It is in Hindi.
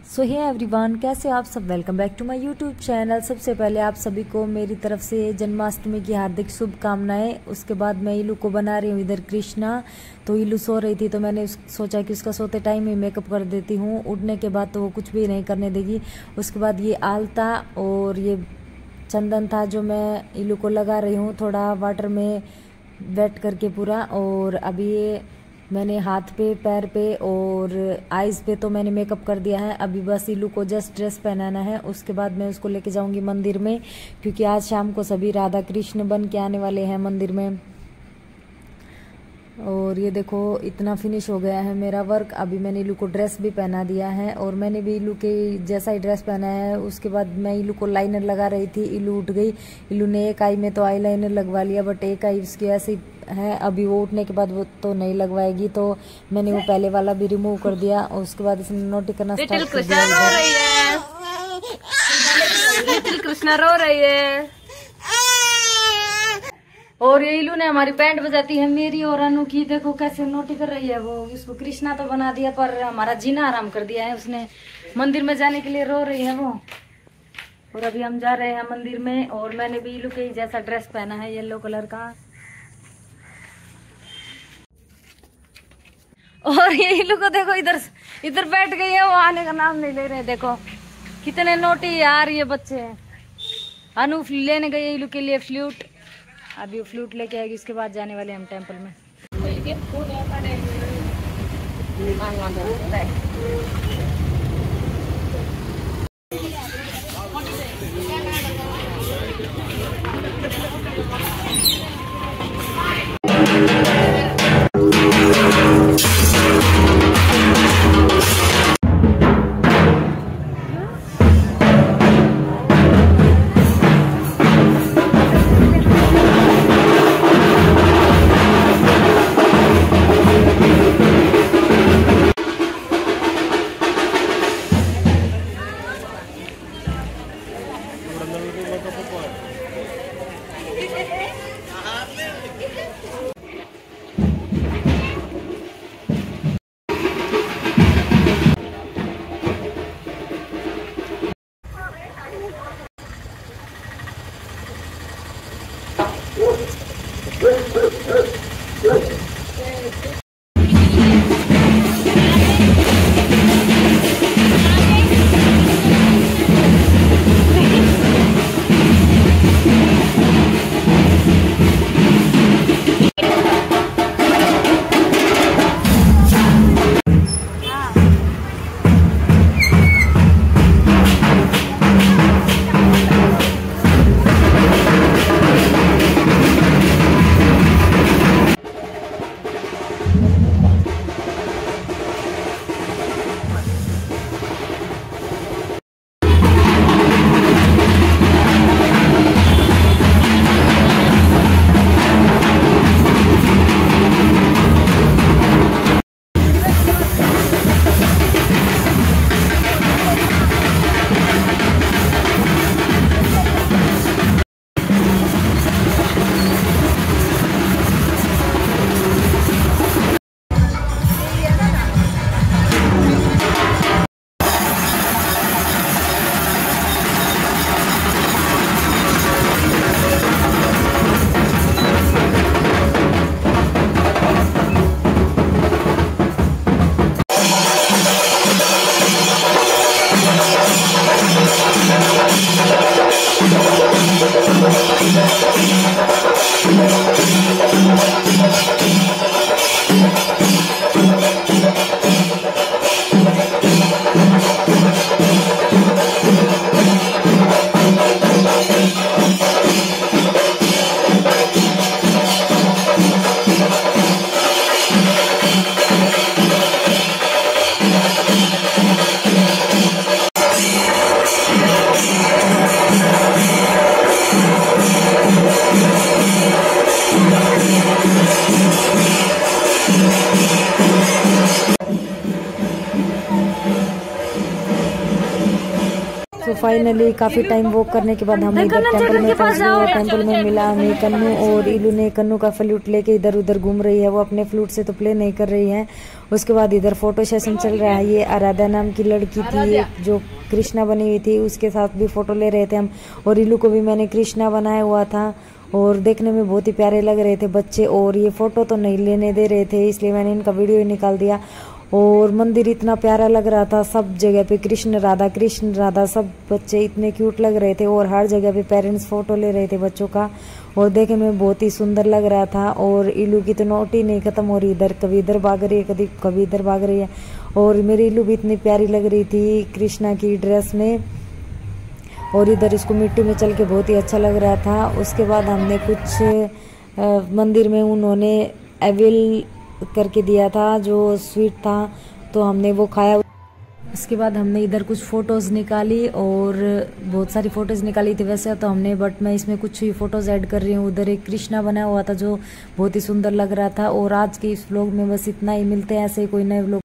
सो हे एवरीवन, कैसे हो आप सब। Welcome back to my YouTube channel. सबसे पहले आप सभी को मेरी तरफ से जन्माष्टमी की हार्दिक शुभकामनाएं। उसके बाद मैं इलू को बना रही हूँ इधर कृष्णा। तो इलू सो रही थी तो मैंने सोचा कि उसका सोते टाइम ही मेकअप कर देती हूँ। उठने के बाद तो वो कुछ भी नहीं करने देगी। उसके बाद ये आलता और ये चंदन था जो मैं इलू को लगा रही हूँ थोड़ा वाटर में वेट करके पूरा। और अभी ये मैंने हाथ पे, पैर पे और आईज पे तो मैंने मेकअप कर दिया है। अभी बस इलू को जस्ट ड्रेस पहनाना है। उसके बाद मैं उसको लेके जाऊंगी मंदिर में, क्योंकि आज शाम को सभी राधा कृष्ण बन के आने वाले हैं मंदिर में। और ये देखो इतना फिनिश हो गया है मेरा वर्क। अभी मैंने इलू को ड्रेस भी पहना दिया है और मैंने भी इलू के जैसा ही ड्रेस पहना है। उसके बाद मैं इलू को लाइनर लगा रही थी। इलू उठ गई। इलू ने एक आई में तो आई लाइनर लगवा लिया, बट एक आई उसकी ऐसी है। अभी वो उठने के बाद वो तो नहीं लगवाएगी, तो मैंने वो पहले वाला भी रिमूव कर दिया। और उसके बाद इसने नोटी करना स्टार्ट कर दिया। लिटिल कृष्णा रो रही है। और ये इलू ने हमारी पैंट बजाती है मेरी और अनु की। देखो कैसे नोटी कर रही है वो। इसको कृष्णा तो बना दिया पर हमारा जीना आराम कर दिया है उसने। मंदिर में जाने के लिए रो रही है वो। और अभी हम जा रहे हैं मंदिर में। और मैंने भी इलू के जैसा ड्रेस पहना है, येलो कलर का। और ये इलू को देखो इधर इधर बैठ गई है, वो आने का नाम नहीं ले रहे। देखो कितने नोटी यार ये बच्चे। अनु लेने गई इलू के लिए फ्लूट। अभी वो फ्लूट लेके आएगी, उसके बाद जाने वाले हम टेंपल में। तो फाइनली काफी टाइम वॉक करने के बाद हम इधर टेंपल में पहुंच गए। टेंपल में मिला हमें कन्नू, और इलू ने कन्नू का फ्लूट लेके इधर उधर घूम रही है। वो अपने फ्लूट से तो प्ले नहीं कर रही है। उसके बाद इधर फोटो सेशन चल रहा है। ये आराध्या नाम की लड़की थी जो कृष्णा बनी हुई थी, उसके साथ भी फोटो ले रहे थे हम। और इलू को भी मैंने कृष्णा बनाया हुआ था और देखने में बहुत ही प्यारे लग रहे थे बच्चे। और ये फोटो तो नहीं लेने दे रहे थे, इसलिए मैंने इनका वीडियो ही निकाल दिया। और मंदिर इतना प्यारा लग रहा था, सब जगह पे कृष्ण राधा सब बच्चे इतने क्यूट लग रहे थे। और हर जगह पे पेरेंट्स फोटो ले रहे थे बच्चों का, और देखने में बहुत ही सुंदर लग रहा था। और इलू की तो नोट ही नहीं खत्म हो रही, इधर कभी इधर भाग रही है, कभी इधर भाग रही है। और मेरी इलू भी इतनी प्यारी लग रही थी कृष्णा की ड्रेस में। और इधर इसको मिट्टी में चल के बहुत ही अच्छा लग रहा था। उसके बाद हमने कुछ मंदिर में उन्होंने एविल करके दिया था जो स्वीट था, तो हमने वो खाया। उसके बाद हमने इधर कुछ फोटोज निकाली, और बहुत सारी फोटोज निकाली थी वैसे तो हमने, बट मैं इसमें कुछ ही फोटोज ऐड कर रही हूँ। उधर एक कृष्णा बना हुआ था जो बहुत ही सुंदर लग रहा था। और आज के इस व्लॉग में बस इतना ही, मिलते हैं ऐसे कोई नए व्लॉग।